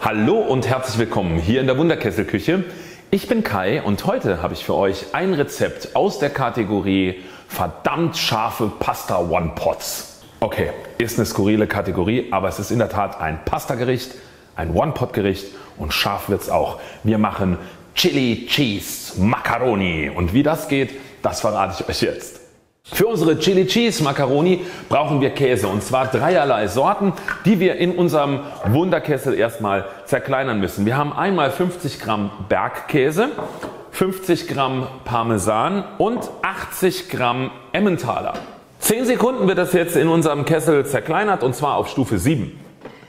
Hallo und herzlich willkommen hier in der Wunderkesselküche. Ich bin Kai und heute habe ich für euch ein Rezept aus der Kategorie verdammt scharfe Pasta One Pots. Okay, ist eine skurrile Kategorie, aber es ist in der Tat ein Pastagericht, ein One Pot Gericht und scharf wird's auch. Wir machen Chili Cheese Macaroni und wie das geht, das verrate ich euch jetzt. Für unsere Chili Cheese Macaroni brauchen wir Käse und zwar dreierlei Sorten, die wir in unserem Wunderkessel erstmal zerkleinern müssen. Wir haben einmal 50 Gramm Bergkäse, 50 Gramm Parmesan und 80 Gramm Emmentaler. 10 Sekunden wird das jetzt in unserem Kessel zerkleinert und zwar auf Stufe 7.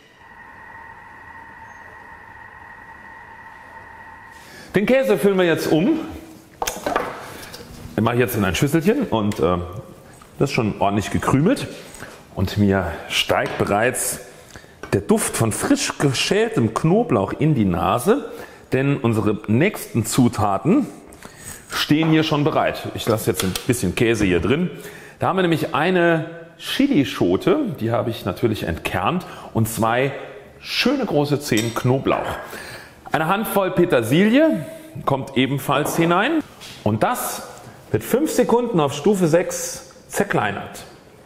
Den Käse füllen wir jetzt um. Den mache ich jetzt in ein Schüsselchen und das ist schon ordentlich gekrümelt und mir steigt bereits der Duft von frisch geschältem Knoblauch in die Nase, denn unsere nächsten Zutaten stehen hier schon bereit. Ich lasse jetzt ein bisschen Käse hier drin. Da haben wir nämlich eine Chilischote, die habe ich natürlich entkernt, und 2 schöne große Zehen Knoblauch. Eine Handvoll Petersilie kommt ebenfalls hinein und das wird 5 Sekunden auf Stufe 6 zerkleinert.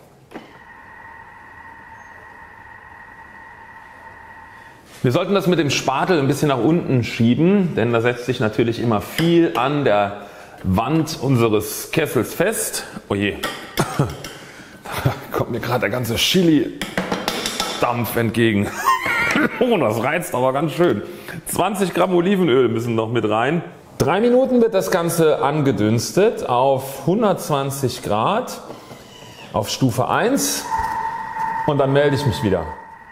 Wir sollten das mit dem Spatel ein bisschen nach unten schieben, denn da setzt sich natürlich immer viel an der Wand unseres Kessels fest. Oh je, da kommt mir gerade der ganze Chili-Dampf entgegen. Oh, das reizt aber ganz schön. 20 Gramm Olivenöl müssen noch mit rein. 3 Minuten wird das Ganze angedünstet auf 120 Grad auf Stufe 1 und dann melde ich mich wieder.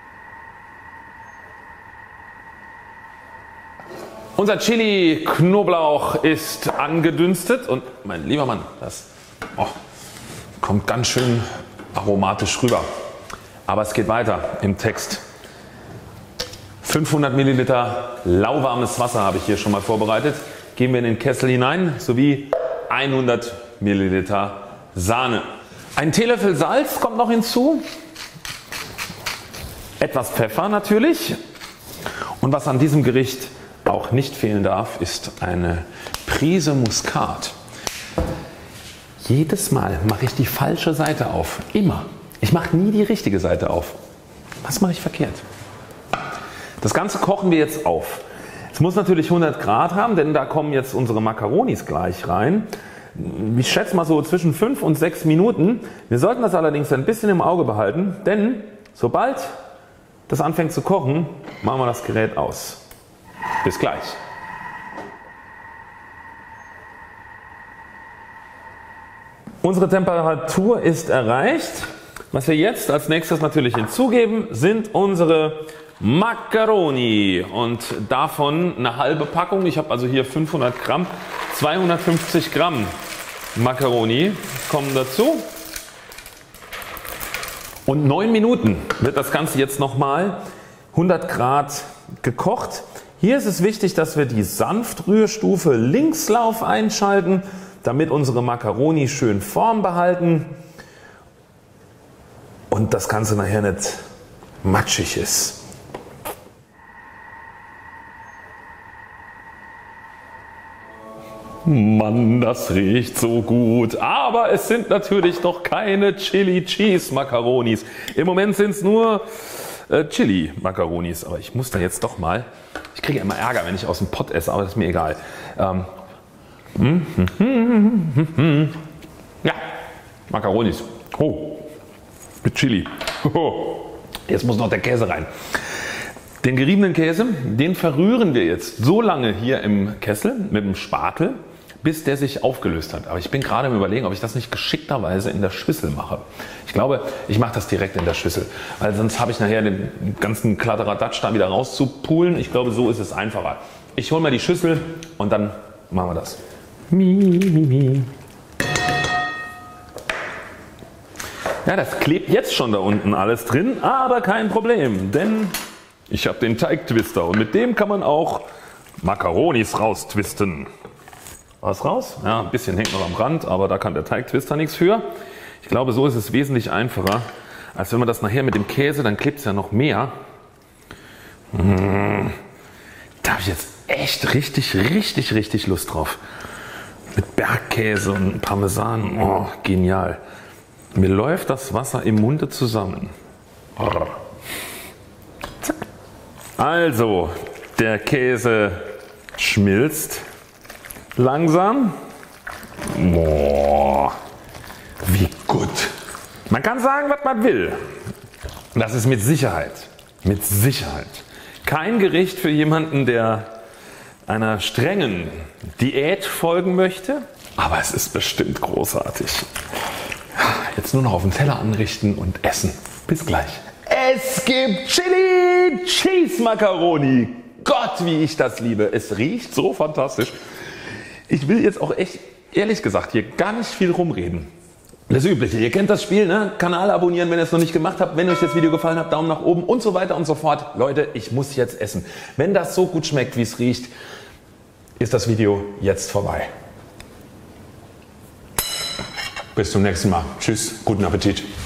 Unser Chili Knoblauch ist angedünstet und mein lieber Mann, das kommt ganz schön aromatisch rüber. Aber es geht weiter im Text. 500 Milliliter lauwarmes Wasser habe ich hier schon mal vorbereitet. Geben wir in den Kessel hinein sowie 100 Milliliter Sahne. Ein Teelöffel Salz kommt noch hinzu. Etwas Pfeffer natürlich. Und was an diesem Gericht auch nicht fehlen darf, ist eine Prise Muskat. Jedes Mal mache ich die falsche Seite auf. Immer. Ich mache nie die richtige Seite auf. Was mache ich verkehrt? Das Ganze kochen wir jetzt auf. Es muss natürlich 100 Grad haben, denn da kommen jetzt unsere Macaronis gleich rein. Ich schätze mal so zwischen 5 und 6 Minuten. Wir sollten das allerdings ein bisschen im Auge behalten, denn sobald das anfängt zu kochen, machen wir das Gerät aus. Bis gleich. Unsere Temperatur ist erreicht. Was wir jetzt als nächstes natürlich hinzugeben, sind unsere Macaroni und davon eine halbe Packung. Ich habe also hier 500 Gramm, 250 Gramm Macaroni kommen dazu. Und 9 Minuten wird das Ganze jetzt nochmal 100 Grad gekocht. Hier ist es wichtig, dass wir die Sanftrührstufe Linkslauf einschalten, damit unsere Macaroni schön Form behalten und das Ganze nachher nicht matschig ist. Mann, das riecht so gut, aber es sind natürlich noch keine Chili Cheese Macaronis. Im Moment sind es nur Chili Macaronis, aber ich muss da jetzt doch mal, ich kriege immer Ärger, wenn ich aus dem Pott esse, aber das ist mir egal. Ja, Macaronis. Oh, mit Chili. Oh. Jetzt muss noch der Käse rein. Den geriebenen Käse, den verrühren wir jetzt so lange hier im Kessel mit dem Spatel, bis der sich aufgelöst hat. Aber ich bin gerade im Überlegen, ob ich das nicht geschickterweise in der Schüssel mache. Ich glaube, ich mache das direkt in der Schüssel, weil sonst habe ich nachher den ganzen Kladderadatsch da wieder rauszupulen. Ich glaube, so ist es einfacher. Ich hole mal die Schüssel und dann machen wir das. Ja, das klebt jetzt schon da unten alles drin, aber kein Problem, denn ich habe den Teigtwister und mit dem kann man auch Macaronis raustwisten. Was raus? Ja, ein bisschen hängt noch am Rand, aber da kann der Teigtwister nichts für. Ich glaube, so ist es wesentlich einfacher, als wenn man das nachher mit dem Käse, dann klebt es ja noch mehr. habe ich jetzt echt richtig Lust drauf. Mit Bergkäse und Parmesan. Oh, genial. Mir läuft das Wasser im Munde zusammen. Also, der Käse schmilzt langsam. Boah, wie gut. Man kann sagen, was man will. Das ist mit Sicherheit kein Gericht für jemanden, der einer strengen Diät folgen möchte. Aber es ist bestimmt großartig. Jetzt nur noch auf den Teller anrichten und essen. Bis gleich. Es gibt Chili Cheese Macaroni. Gott, wie ich das liebe. Es riecht so fantastisch. Ich will jetzt auch echt, ehrlich gesagt, hier gar nicht viel rumreden. Das Übliche, ihr kennt das Spiel, ne? Kanal abonnieren, wenn ihr es noch nicht gemacht habt. Wenn euch das Video gefallen hat, Daumen nach oben und so weiter und so fort. Leute, ich muss jetzt essen. Wenn das so gut schmeckt, wie es riecht, ist das Video jetzt vorbei. Bis zum nächsten Mal. Tschüss, guten Appetit.